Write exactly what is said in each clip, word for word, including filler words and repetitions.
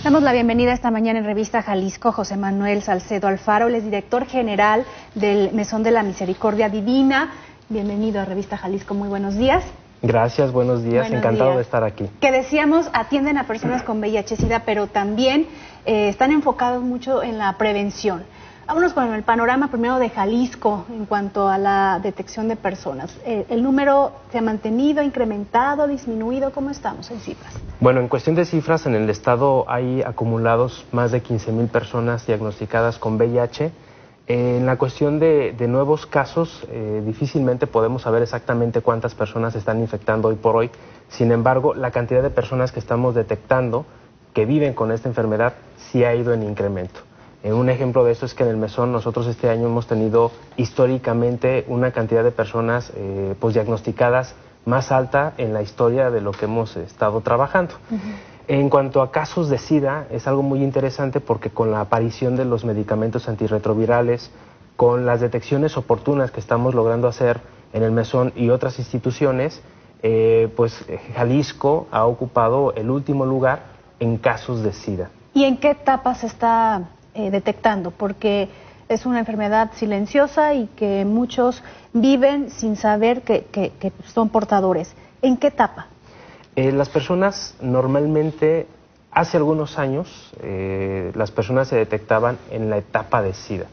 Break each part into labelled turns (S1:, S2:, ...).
S1: Damos la bienvenida esta mañana en Revista Jalisco José Manuel Salcedo Alfaro, él es director general del Mesón de la Misericordia Divina. Bienvenido a Revista Jalisco, muy buenos días.
S2: Gracias, buenos días,
S1: buenos
S2: encantado
S1: días.
S2: de estar aquí.
S1: Que decíamos, atienden a personas con V I H SIDA, pero también eh, están enfocados mucho en la prevención. Vámonos con el panorama primero de Jalisco en cuanto a la detección de personas. Eh, ¿El número se ha mantenido, incrementado, disminuido? ¿Cómo estamos en cifras?
S2: Bueno, en cuestión de cifras, en el estado hay acumulados más de quince mil personas diagnosticadas con V I H. Eh, en la cuestión de, de nuevos casos, eh, difícilmente podemos saber exactamente cuántas personas se están infectando hoy por hoy. Sin embargo, la cantidad de personas que estamos detectando que viven con esta enfermedad sí ha ido en incremento. Eh, un ejemplo de esto es que en el Mesón nosotros este año hemos tenido históricamente una cantidad de personas eh, pues diagnosticadas más alta en la historia de lo que hemos estado trabajando. Uh-huh. En cuanto a casos de SIDA, es algo muy interesante porque con la aparición de los medicamentos antirretrovirales, con las detecciones oportunas que estamos logrando hacer en el Mesón y otras instituciones, eh, pues Jalisco ha ocupado el último lugar en casos de SIDA.
S1: ¿Y en qué etapa se está eh, detectando? Porque es una enfermedad silenciosa y que muchos viven sin saber que, que, que son portadores. ¿En qué etapa?
S2: Eh, las personas normalmente, hace algunos años, eh, las personas se detectaban en la etapa de SIDA.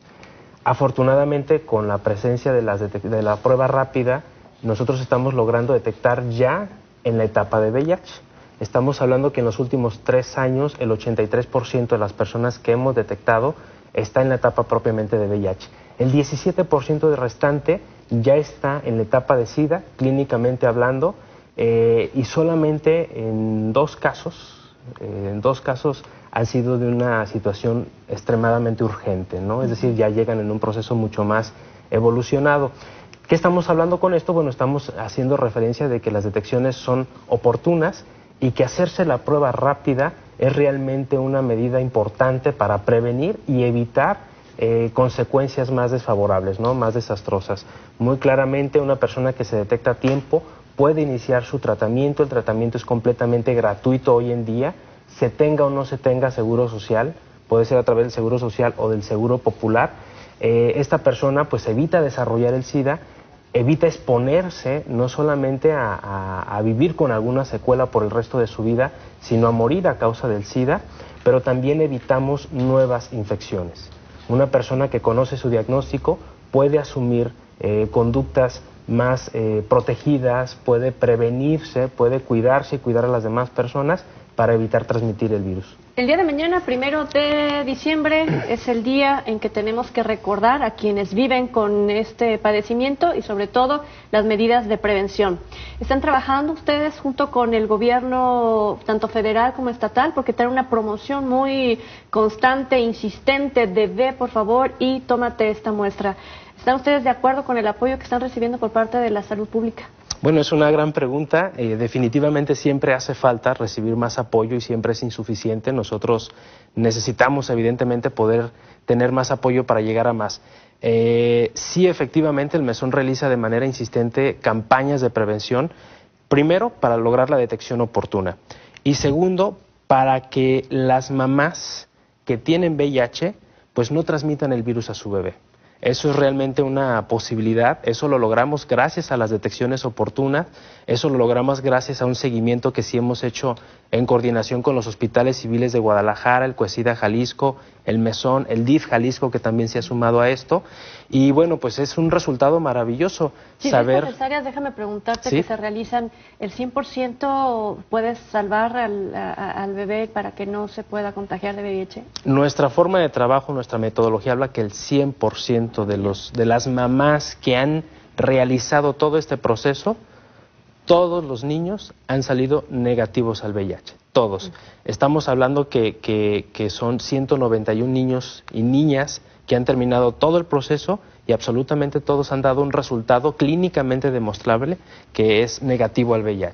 S2: Afortunadamente, con la presencia de, las de la prueba rápida, nosotros estamos logrando detectar ya en la etapa de V I H. Estamos hablando que en los últimos tres años, el ochenta y tres por ciento de las personas que hemos detectado está en la etapa propiamente de V I H. El diecisiete por ciento de restante ya está en la etapa de SIDA, clínicamente hablando, eh, y solamente en dos casos, eh, en dos casos han sido de una situación extremadamente urgente, ¿no? Es decir, ya llegan en un proceso mucho más evolucionado. ¿Qué estamos hablando con esto? Bueno, estamos haciendo referencia de que las detecciones son oportunas y que hacerse la prueba rápida es realmente una medida importante para prevenir y evitar eh, consecuencias más desfavorables, ¿no? Más desastrosas. Muy claramente una persona que se detecta a tiempo puede iniciar su tratamiento. El tratamiento es completamente gratuito hoy en día, se tenga o no se tenga seguro social, puede ser a través del seguro social o del seguro popular. Eh, esta persona pues evita desarrollar el SIDA, evita exponerse no solamente a, a, a vivir con alguna secuela por el resto de su vida, sino a morir a causa del SIDA, pero también evitamos nuevas infecciones. Una persona que conoce su diagnóstico puede asumir eh, conductas más eh, protegidas, puede prevenirse, puede cuidarse y cuidar a las demás personas para evitar transmitir el virus.
S3: El día de mañana, primero de diciembre, es el día en que tenemos que recordar a quienes viven con este padecimiento y sobre todo las medidas de prevención. ¿Están trabajando ustedes junto con el gobierno, tanto federal como estatal, porque traen una promoción muy constante, insistente de ve por favor y tómate esta muestra? ¿Están ustedes de acuerdo con el apoyo que están recibiendo por parte de la salud pública?
S2: Bueno, es una gran pregunta. Eh, definitivamente siempre hace falta recibir más apoyo y siempre es insuficiente. Nosotros necesitamos, evidentemente, poder tener más apoyo para llegar a más. Eh, sí, efectivamente, el Mesón realiza de manera insistente campañas de prevención. Primero, para lograr la detección oportuna. Y segundo, para que las mamás que tienen V I H, pues no transmitan el virus a su bebé. Eso es realmente una posibilidad, eso lo logramos gracias a las detecciones oportunas, eso lo logramos gracias a un seguimiento que sí hemos hecho en coordinación con los hospitales civiles de Guadalajara, el CUESIDA Jalisco, el Mesón, el D I F Jalisco, que también se ha sumado a esto. Y bueno, pues es un resultado maravilloso
S3: sí,
S2: saber...
S3: de estas áreas, déjame preguntarte,
S2: ¿sí?
S3: Que se realizan, ¿el cien por ciento puedes salvar al, a, al bebé para que no se pueda contagiar de V I H?
S2: Nuestra forma de trabajo, nuestra metodología habla que el cien por ciento de, los, de las mamás que han realizado todo este proceso, todos los niños han salido negativos al V I H, todos. Estamos hablando que, que, que son ciento noventa y un niños y niñas que han terminado todo el proceso y absolutamente todos han dado un resultado clínicamente demostrable que es negativo al V I H.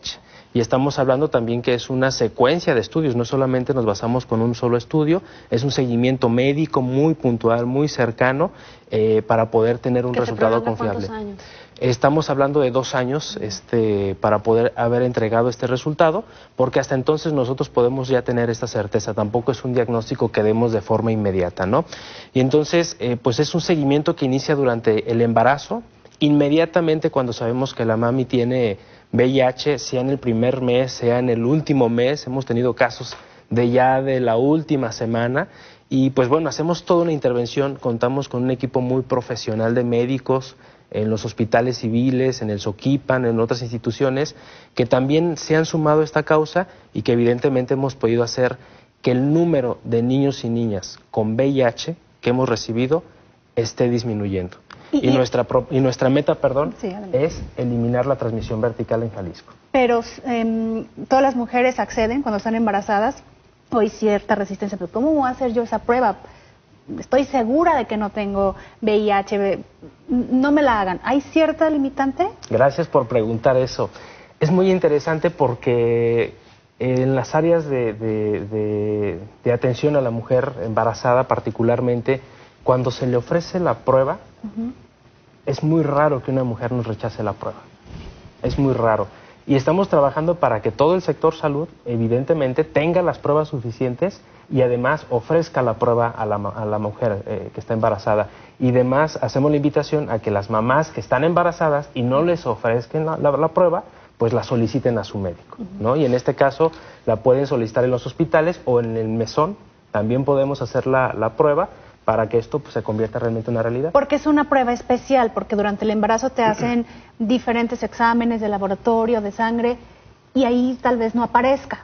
S2: y estamos hablando también que es una secuencia de estudios, no solamente nos basamos con un solo estudio, es un seguimiento médico muy puntual, muy cercano, eh, para poder tener un resultado confiable.
S3: ¿Cuántos años?
S2: Estamos hablando de dos años este, para poder haber entregado este resultado, porque hasta entonces nosotros podemos ya tener esta certeza, tampoco es un diagnóstico que demos de forma inmediata, ¿no? Y entonces, eh, pues es un seguimiento que inicia durante el embarazo, inmediatamente cuando sabemos que la mami tiene V I H, sea en el primer mes, sea en el último mes, hemos tenido casos de ya de la última semana, y pues bueno, hacemos toda una intervención, contamos con un equipo muy profesional de médicos, en los hospitales civiles, en el Soquipan, en otras instituciones, que también se han sumado a esta causa y que evidentemente hemos podido hacer que el número de niños y niñas con V I H que hemos recibido esté disminuyendo. Y, y, nuestra, pro, y nuestra meta, perdón, sí, es eliminar la transmisión vertical en Jalisco.
S1: Pero eh, todas las mujeres acceden cuando están embarazadas, o hay cierta resistencia, pero ¿cómo voy a hacer yo esa prueba? Estoy segura de que no tengo V I H, no me la hagan. ¿Hay cierta limitante?
S2: Gracias por preguntar eso. Es muy interesante porque en las áreas de, de, de, de atención a la mujer embarazada particularmente, cuando se le ofrece la prueba, uh-huh. es muy raro que una mujer nos rechace la prueba. Es muy raro. Y estamos trabajando para que todo el sector salud, evidentemente, tenga las pruebas suficientes y además ofrezca la prueba a la, a la mujer eh, que está embarazada. Y además hacemos la invitación a que las mamás que están embarazadas y no les ofrezcan la, la, la prueba, pues la soliciten a su médico, ¿no? Y en este caso la pueden solicitar en los hospitales o en el mesón, también podemos hacer la, la prueba, para que esto pues, se convierta realmente en una realidad.
S1: Porque es una prueba especial, porque durante el embarazo te hacen diferentes exámenes de laboratorio, de sangre, y ahí tal vez no aparezca.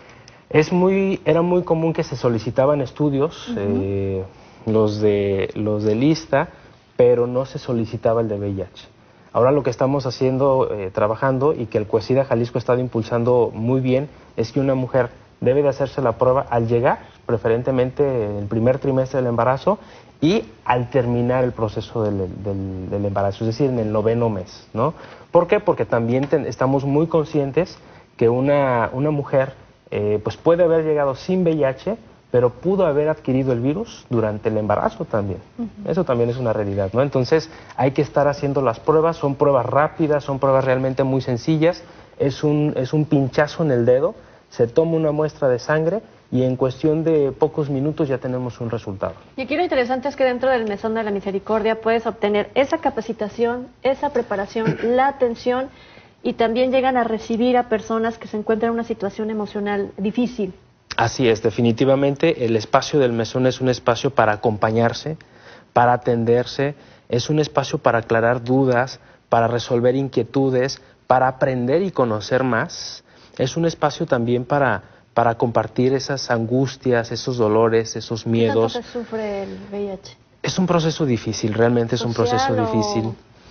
S2: Es muy, era muy común que se solicitaban estudios, uh-huh. eh, los de, los de lista, pero no se solicitaba el de V I H. Ahora lo que estamos haciendo, eh, trabajando, y que el CUESIDA Jalisco ha estado impulsando muy bien, es que una mujer debe de hacerse la prueba al llegar, preferentemente el primer trimestre del embarazo, y al terminar el proceso del, del, del embarazo, es decir, en el noveno mes, ¿no? ¿Por qué? Porque también ten, estamos muy conscientes que una, una mujer eh, pues puede haber llegado sin V I H, pero pudo haber adquirido el virus durante el embarazo también. Uh-huh. Eso también es una realidad, ¿no? Entonces hay que estar haciendo las pruebas, son pruebas rápidas, son pruebas realmente muy sencillas, es un, es un pinchazo en el dedo, se toma una muestra de sangre y en cuestión de pocos minutos ya tenemos un resultado.
S3: Y aquí lo interesante es que dentro del Mesón de la Misericordia puedes obtener esa capacitación, esa preparación, la atención, y también llegan a recibir a personas que se encuentran en una situación emocional difícil.
S2: Así es, definitivamente el espacio del mesón es un espacio para acompañarse, para atenderse, es un espacio para aclarar dudas, para resolver inquietudes, para aprender y conocer más. Es un espacio también para, para compartir esas angustias, esos dolores, esos miedos.
S3: ¿Qué tanto se sufre el V I H?
S2: Es un proceso difícil, realmente es un proceso
S3: o...
S2: difícil.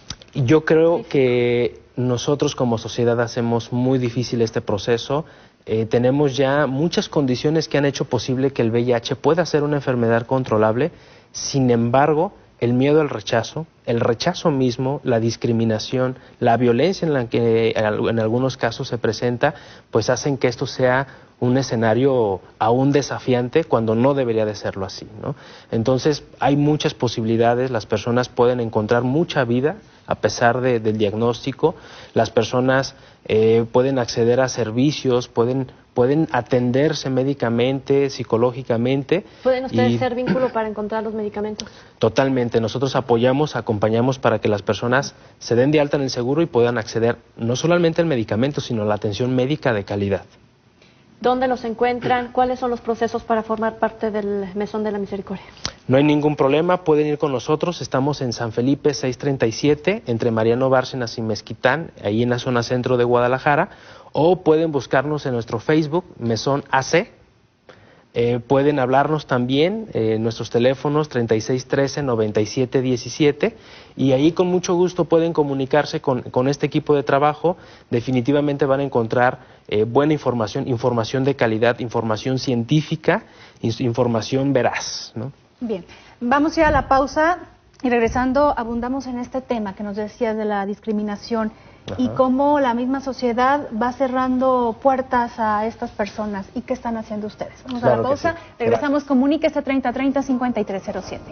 S2: Y yo creo Físico. que nosotros como sociedad hacemos muy difícil este proceso. Eh, tenemos ya muchas condiciones que han hecho posible que el V I H pueda ser una enfermedad controlable. Sin embargo, el miedo al rechazo, el rechazo mismo, la discriminación, la violencia en la que en algunos casos se presenta, pues hacen que esto sea un escenario aún desafiante cuando no debería de serlo así, ¿no? Entonces hay muchas posibilidades, las personas pueden encontrar mucha vida a pesar de, del diagnóstico, las personas eh, pueden acceder a servicios, pueden, pueden atenderse médicamente, psicológicamente.
S3: ¿Pueden ustedes y... ser vínculo para encontrar los medicamentos?
S2: Totalmente, nosotros apoyamos, acompañamos para que las personas se den de alta en el seguro y puedan acceder no solamente al medicamento, sino a la atención médica de calidad.
S3: ¿Dónde los encuentran? ¿Cuáles son los procesos para formar parte del Mesón de la Misericordia?
S2: No hay ningún problema, pueden ir con nosotros, estamos en San Felipe seiscientos treinta y siete, entre Mariano Bárcenas y Mezquitán, ahí en la zona centro de Guadalajara, o pueden buscarnos en nuestro Facebook, Mesón A C. Eh, pueden hablarnos también en eh, nuestros teléfonos treinta y seis trece noventa y siete diecisiete, y ahí con mucho gusto pueden comunicarse con, con este equipo de trabajo. Definitivamente van a encontrar eh, buena información, información de calidad, información científica, información veraz, ¿no?
S1: Bien, vamos a ir a la pausa y regresando abundamos en este tema que nos decías de la discriminación
S2: Ajá.
S1: y cómo la misma sociedad va cerrando puertas a estas personas. ¿Y qué están haciendo ustedes? Vamos
S2: Claro
S1: a la pausa,
S2: sí.
S1: regresamos, comuníquese treinta treinta cincuenta y tres cero siete.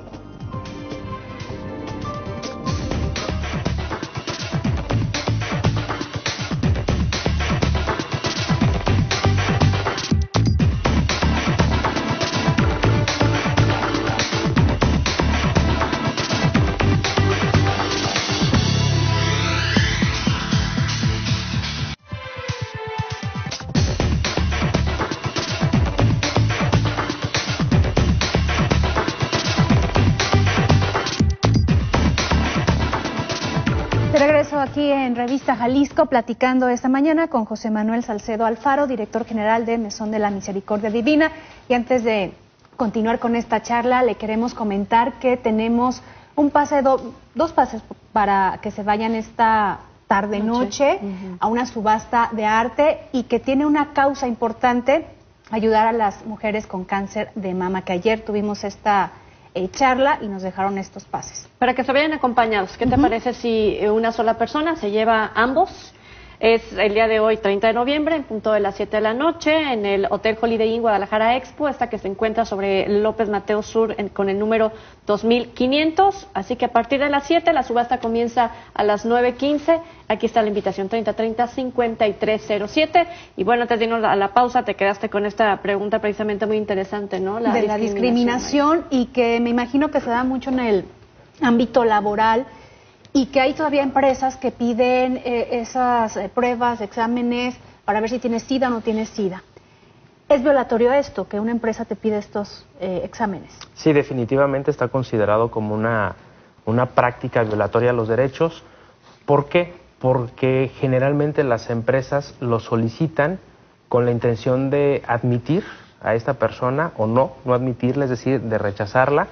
S1: Aquí en Revista Jalisco, platicando esta mañana con José Manuel Salcedo Alfaro, director general de Mesón de la Misericordia Divina. Y antes de continuar con esta charla, le queremos comentar que tenemos un pase, do, dos pases para que se vayan esta tarde-noche uh-huh. a una subasta de arte y que tiene una causa importante, ayudar a las mujeres con cáncer de mama, que ayer tuvimos esta Eh, charla y nos dejaron estos pases.
S3: Para que se vayan acompañados, ¿qué te uh-huh. parece si una sola persona se lleva ambos? Es el día de hoy, treinta de noviembre, en punto de las siete de la noche, en el Hotel Holiday Inn Guadalajara Expo, esta que se encuentra sobre López Mateos Sur en, con el número dos mil quinientos. Así que a partir de las siete, la subasta comienza a las nueve quince. Aquí está la invitación, treinta treinta cincuenta y tres cero siete. Y bueno, antes de irnos a la pausa, te quedaste con esta pregunta precisamente muy interesante, ¿no?
S1: La de la discriminación, y que me imagino que se da mucho en el ámbito laboral, y que hay todavía empresas que piden eh, esas eh, pruebas, exámenes, para ver si tienes SIDA o no tienes SIDA. ¿Es violatorio esto, que una empresa te pide estos eh, exámenes?
S2: Sí, definitivamente está considerado como una, una práctica violatoria a los derechos. ¿Por qué? Porque generalmente las empresas lo solicitan con la intención de admitir a esta persona o no, no admitirla, es decir, de rechazarla.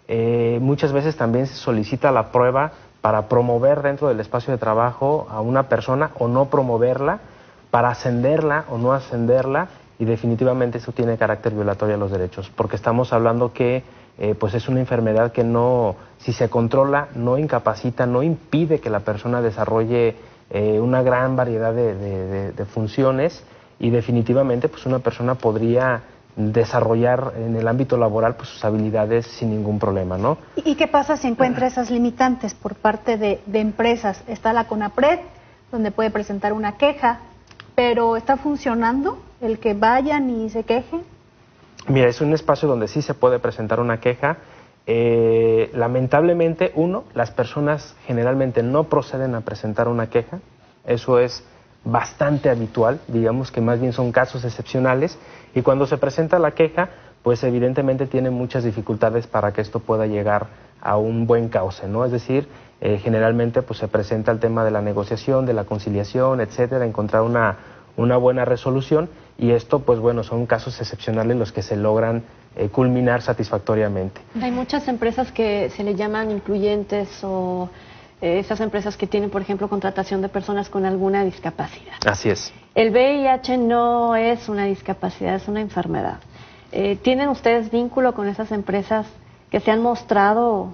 S2: Eh, muchas veces también se solicita la prueba para promover dentro del espacio de trabajo a una persona o no promoverla, para ascenderla o no ascenderla, y definitivamente eso tiene carácter violatorio a los derechos, porque estamos hablando que eh, pues es una enfermedad que no, si se controla, no incapacita, no impide que la persona desarrolle eh, una gran variedad de, de, de, de funciones, y definitivamente pues una persona podría desarrollar en el ámbito laboral pues sus habilidades sin ningún problema, ¿no?
S1: ¿Y qué pasa si encuentra esas limitantes por parte de, de empresas? Está la CONAPRED, donde puede presentar una queja, pero ¿está funcionando el que vayan y se quejen?
S2: Mira, es un espacio donde sí se puede presentar una queja. Eh, lamentablemente, uno, las personas generalmente no proceden a presentar una queja. Eso es bastante habitual, digamos que más bien son casos excepcionales, y cuando se presenta la queja, pues evidentemente tiene muchas dificultades para que esto pueda llegar a un buen cauce, ¿no? Es decir, eh, generalmente pues se presenta el tema de la negociación, de la conciliación, etcétera, encontrar una, una buena resolución, y esto pues bueno, son casos excepcionales los que se logran eh, culminar satisfactoriamente.
S3: Hay muchas empresas que se le llaman incluyentes, o eh, esas empresas que tienen, por ejemplo, contratación de personas con alguna discapacidad.
S2: Así es.
S3: El V I H no es una discapacidad, es una enfermedad. Eh, ¿Tienen ustedes vínculo con esas empresas que se han mostrado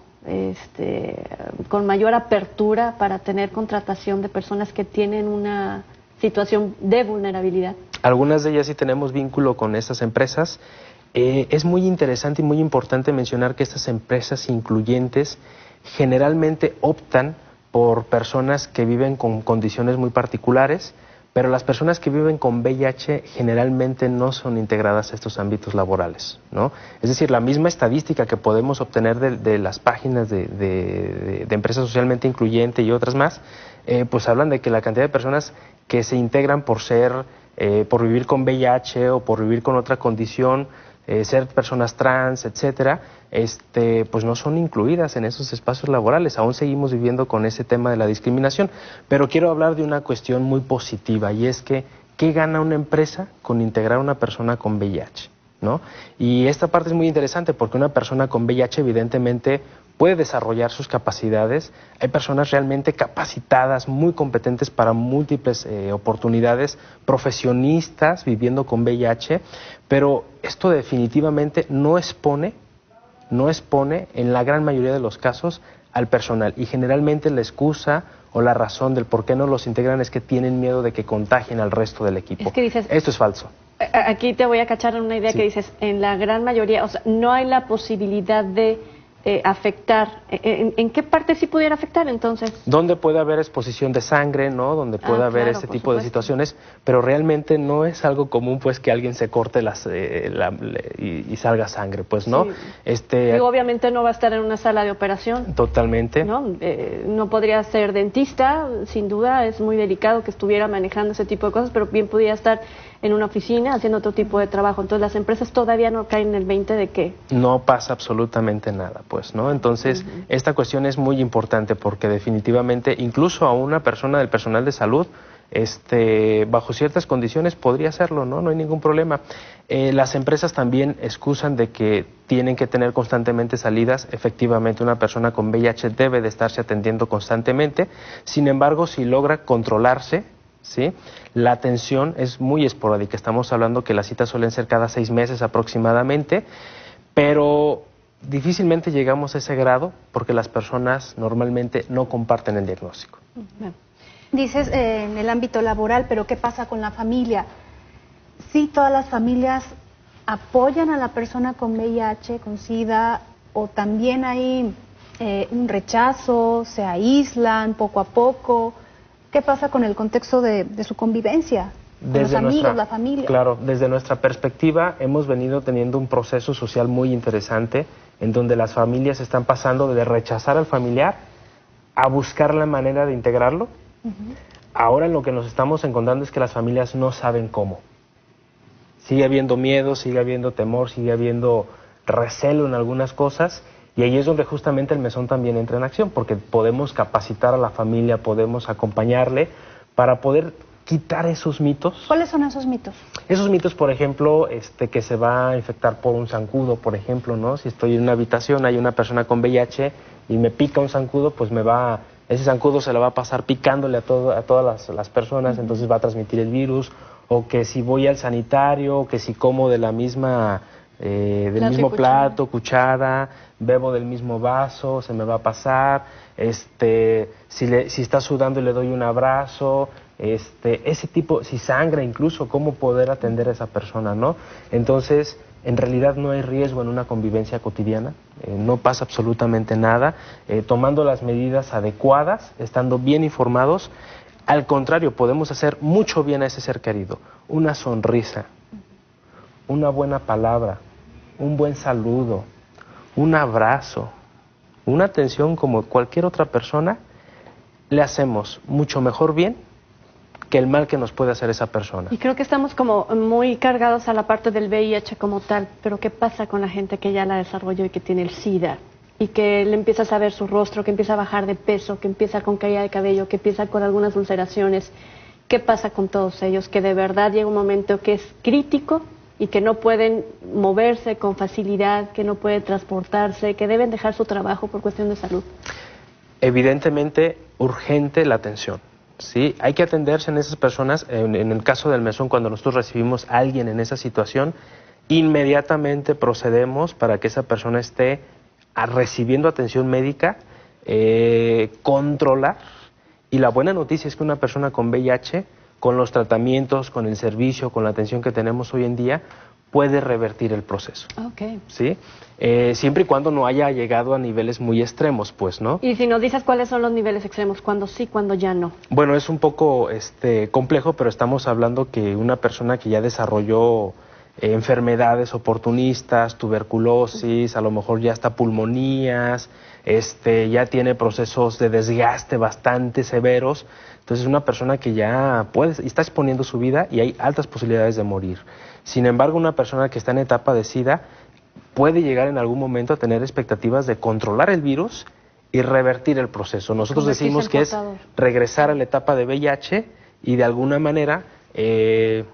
S3: este, con mayor apertura para tener contratación de personas que tienen una situación de vulnerabilidad?
S2: Algunas de ellas sí tenemos vínculo con estas empresas. Eh, es muy interesante y muy importante mencionar que estas empresas incluyentes generalmente optan por personas que viven con condiciones muy particulares, pero las personas que viven con V I H generalmente no son integradas a estos ámbitos laborales, ¿no? Es decir, la misma estadística que podemos obtener de, de las páginas de, de, de empresas socialmente incluyentes y otras más, eh, pues hablan de que la cantidad de personas que se integran por ser, eh, por vivir con V I H o por vivir con otra condición, eh, ser personas trans, etcétera, este, pues no son incluidas en esos espacios laborales. Aún seguimos viviendo con ese tema de la discriminación. Pero quiero hablar de una cuestión muy positiva, y es que, ¿qué gana una empresa con integrar a una persona con V I H? ¿No? Y esta parte es muy interesante porque una persona con V I H evidentemente puede desarrollar sus capacidades. Hay personas realmente capacitadas, muy competentes para múltiples eh, oportunidades, profesionistas viviendo con V I H, pero esto definitivamente no expone, no expone en la gran mayoría de los casos al personal, y generalmente la excusa o la razón del por qué no los integran es que tienen miedo de que contagien al resto del equipo.
S3: Es que dices,
S2: esto es falso.
S3: Aquí te voy a cachar en una idea sí. que dices, en la gran mayoría, o sea, no hay la posibilidad de eh, afectar. ¿En, ¿En qué parte sí pudiera afectar entonces?
S2: Donde puede haber exposición de sangre, ¿no? Donde puede ah, haber claro, ese tipo supuesto. de situaciones, pero realmente no es algo común, pues, que alguien se corte las, eh, la, le, y, y salga sangre, pues, ¿no? Sí.
S3: Este, Digo, obviamente no va a estar en una sala de operación.
S2: Totalmente.
S3: ¿No? Eh, no podría ser dentista, sin duda, es muy delicado que estuviera manejando ese tipo de cosas, pero bien podría estar en una oficina haciendo otro tipo de trabajo. Entonces las empresas todavía no caen en el veinte de que
S2: no pasa absolutamente nada, pues, ¿no? Entonces uh-huh. esta cuestión es muy importante porque definitivamente incluso a una persona del personal de salud, este, bajo ciertas condiciones podría hacerlo, ¿no? No hay ningún problema. Eh, las empresas también excusan de que tienen que tener constantemente salidas. Efectivamente, una persona con V I H debe de estarse atendiendo constantemente. Sin embargo, si logra controlarse, ¿sí? La atención es muy esporádica, estamos hablando que las citas suelen ser cada seis meses aproximadamente, pero difícilmente llegamos a ese grado porque las personas normalmente no comparten el diagnóstico.
S1: Dices eh, en el ámbito laboral, pero ¿qué pasa con la familia? ¿Sí todas las familias apoyan a la persona con V I H, con SIDA, o también hay eh, un rechazo, se aíslan poco a poco? ¿Qué pasa con el contexto de, de su convivencia? Con desde los amigos, nuestra, la familia.
S2: Claro, desde nuestra perspectiva hemos venido teniendo un proceso social muy interesante en donde las familias están pasando de rechazar al familiar a buscar la manera de integrarlo. Uh-huh. Ahora lo que nos estamos encontrando es que las familias no saben cómo. Sigue habiendo miedo, sigue habiendo temor, sigue habiendo recelo en algunas cosas. Y ahí es donde justamente el mesón también entra en acción, porque podemos capacitar a la familia, podemos acompañarle para poder quitar esos mitos.
S1: ¿Cuáles son esos mitos?
S2: Esos mitos, por ejemplo, este, que se va a infectar por un zancudo, por ejemplo, ¿no? Si estoy en una habitación, hay una persona con V I H y me pica un zancudo, pues me va, ese zancudo se lo va a pasar picándole a, todo, a todas las, las personas, uh-huh. entonces va a transmitir el virus. O que si voy al sanitario, o que si como de la misma... Eh, del mismo plato, cuchara, bebo del mismo vaso, se me va a pasar, este, si, le, si está sudando y le doy un abrazo, este, ese tipo, si sangra incluso, cómo poder atender a esa persona, ¿no? Entonces, en realidad no hay riesgo en una convivencia cotidiana, eh, no pasa absolutamente nada, eh, tomando las medidas adecuadas, estando bien informados. Al contrario, podemos hacer mucho bien a ese ser querido, una sonrisa, una buena palabra, un buen saludo, un abrazo, una atención como cualquier otra persona, le hacemos mucho mejor bien que el mal que nos puede hacer esa persona.
S3: Y creo que estamos como muy cargados a la parte del V I H como tal, pero ¿qué pasa con la gente que ya la desarrolló y que tiene el SIDA? Y que le empiezas a ver su rostro, que empieza a bajar de peso, que empieza con caída de cabello, que empieza con algunas ulceraciones. ¿Qué pasa con todos ellos? Que de verdad llega un momento que es crítico y que no pueden moverse con facilidad, que no pueden transportarse, que deben dejar su trabajo por cuestión de salud.
S2: Evidentemente, urgente la atención, ¿sí? Hay que atenderse en esas personas. En, en el caso del mesón, cuando nosotros recibimos a alguien en esa situación, inmediatamente procedemos para que esa persona esté a, recibiendo atención médica, eh, controlar. Y la buena noticia es que una persona con V I H, con los tratamientos, con el servicio, con la atención que tenemos hoy en día, puede revertir el proceso.
S3: Okay.
S2: ¿Sí? Eh, siempre y cuando no haya llegado a niveles muy extremos, pues, ¿no?
S3: Y si nos dices cuáles son los niveles extremos, ¿cuándo sí, cuándo ya no?
S2: Bueno, es un poco este, complejo, pero estamos hablando que una persona que ya desarrolló eh, enfermedades oportunistas, tuberculosis, a lo mejor ya hasta pulmonías, este, ya tiene procesos de desgaste bastante severos. Entonces es una persona que ya puede, está exponiendo su vida y hay altas posibilidades de morir. Sin embargo, una persona que está en etapa de SIDA puede llegar en algún momento a tener expectativas de controlar el virus y revertir el proceso. Nosotros decimos que es regresar a la etapa de V I H y de alguna manera eh,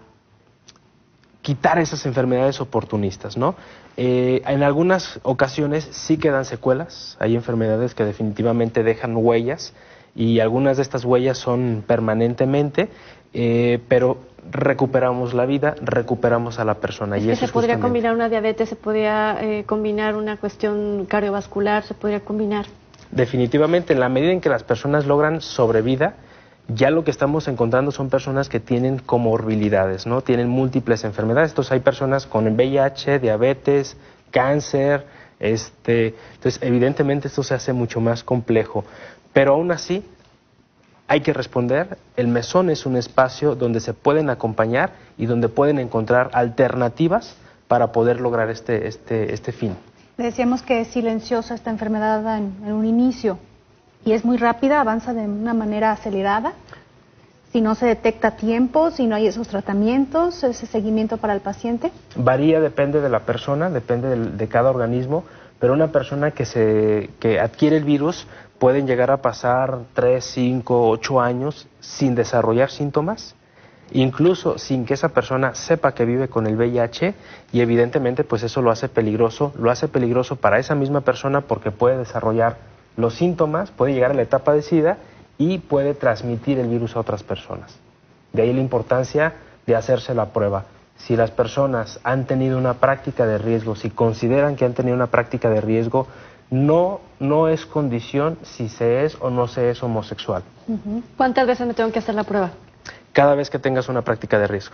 S2: quitar esas enfermedades oportunistas, ¿no? Eh, en algunas ocasiones sí quedan secuelas, hay enfermedades que definitivamente dejan huellas, y algunas de estas huellas son permanentemente, eh, pero recuperamos la vida, recuperamos a la persona.
S3: Es
S2: y
S3: que
S2: eso
S3: se
S2: es
S3: podría
S2: justamente...
S3: combinar una diabetes, se podría eh, combinar una cuestión cardiovascular, se podría combinar.
S2: Definitivamente, en la medida en que las personas logran sobrevida, ya lo que estamos encontrando son personas que tienen comorbilidades, ¿no? Tienen múltiples enfermedades. Entonces hay personas con V I H, diabetes, cáncer, este, entonces evidentemente esto se hace mucho más complejo. Pero aún así hay que responder. El mesón es un espacio donde se pueden acompañar y donde pueden encontrar alternativas para poder lograr este, este, este fin.
S1: Decíamos que es silenciosa esta enfermedad en, en un inicio. Y es muy rápida, avanza de una manera acelerada. Si no se detecta a tiempo, si no hay esos tratamientos, ese seguimiento para el paciente.
S2: Varía, depende de la persona, depende de, de cada organismo, pero una persona que, se, que adquiere el virus pueden llegar a pasar tres, cinco, ocho años sin desarrollar síntomas, incluso sin que esa persona sepa que vive con el V I H, y evidentemente pues eso lo hace peligroso, lo hace peligroso para esa misma persona porque puede desarrollar los síntomas, puede llegar a la etapa de SIDA y puede transmitir el virus a otras personas. De ahí la importancia de hacerse la prueba. Si las personas han tenido una práctica de riesgo, si consideran que han tenido una práctica de riesgo, no, no es condición si se es o no se es homosexual.
S3: Uh-huh. ¿Cuántas veces me tengo que hacer la prueba?
S2: Cada vez que tengas una práctica de riesgo.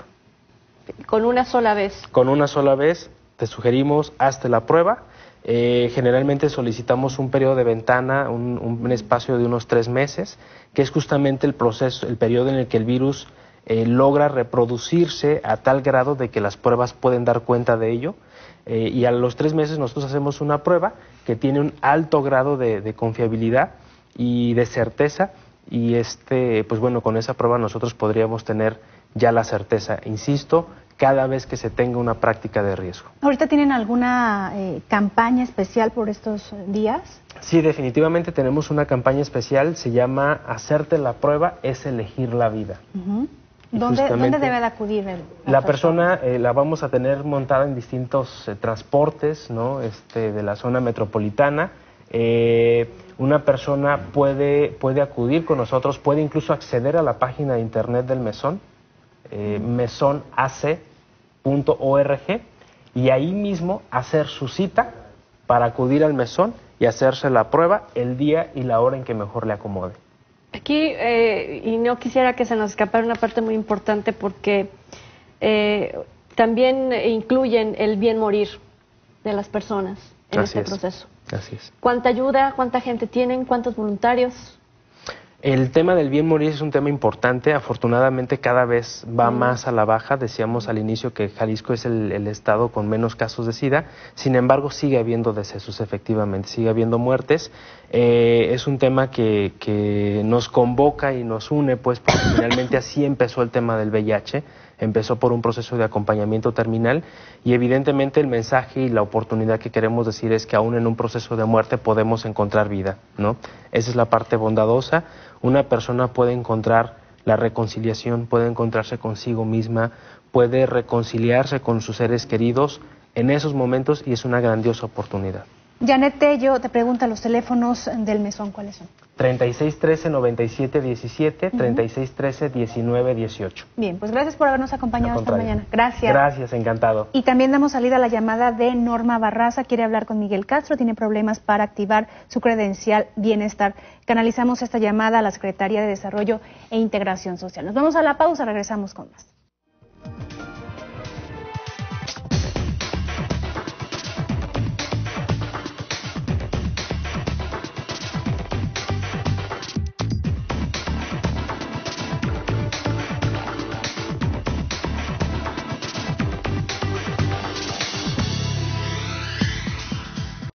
S3: ¿Con una sola vez?
S2: Con una sola vez te sugerimos, hazte la prueba. Eh, generalmente solicitamos un periodo de ventana, un, un espacio de unos tres meses, que es justamente el proceso, el periodo en el que el virus eh, logra reproducirse a tal grado de que las pruebas pueden dar cuenta de ello. Eh, y a los tres meses nosotros hacemos una prueba que tiene un alto grado de, de confiabilidad y de certeza, y este, pues bueno, con esa prueba nosotros podríamos tener ya la certeza, insisto, cada vez que se tenga una práctica de riesgo.
S1: ¿Ahorita tienen alguna eh, campaña especial por estos días?
S2: Sí, definitivamente tenemos una campaña especial, se llama Hacerte la prueba es elegir la vida.
S1: Uh-huh. ¿Dónde, ¿Dónde debe de acudir el,
S2: la, la persona? persona eh, la vamos a tener montada en distintos eh, transportes, ¿no? este, de la zona metropolitana. Eh, una persona puede, puede acudir con nosotros, puede incluso acceder a la página de internet del mesón, Eh, mesón a c punto org, y ahí mismo hacer su cita para acudir al mesón y hacerse la prueba el día y la hora en que mejor le acomode.
S3: Aquí, eh, y no quisiera que se nos escapara una parte muy importante, porque eh, también incluyen el bien morir de las personas en
S2: Así
S3: este
S2: es.
S3: proceso.
S2: Así es.
S3: ¿Cuánta ayuda, cuánta gente tienen, cuántos voluntarios?
S2: El tema del bien morir es un tema importante, afortunadamente cada vez va mm. más a la baja. Decíamos al inicio que Jalisco es el, el estado con menos casos de SIDA, sin embargo sigue habiendo decesos, efectivamente, sigue habiendo muertes. Eh, es un tema que, que nos convoca y nos une, pues, porque finalmente así empezó el tema del V I H, empezó por un proceso de acompañamiento terminal, y evidentemente el mensaje y la oportunidad que queremos decir es que aún en un proceso de muerte podemos encontrar vida, ¿no? Esa es la parte bondadosa. Una persona puede encontrar la reconciliación, puede encontrarse consigo misma, puede reconciliarse con sus seres queridos en esos momentos, y es una grandiosa oportunidad.
S1: Janet Tello te pregunta los teléfonos del mesón, ¿cuáles son?
S2: treinta y seis trece noventa y siete diecisiete, uh-huh. treinta y seis trece diecinueve dieciocho.
S1: Bien, pues gracias por habernos acompañado esta mañana. Gracias.
S2: Gracias, encantado.
S1: Y también damos salida a la llamada de Norma Barraza, quiere hablar con Miguel Castro, tiene problemas para activar su credencial Bienestar. Canalizamos esta llamada a la Secretaría de Desarrollo e Integración Social. Nos vamos a la pausa, regresamos con más.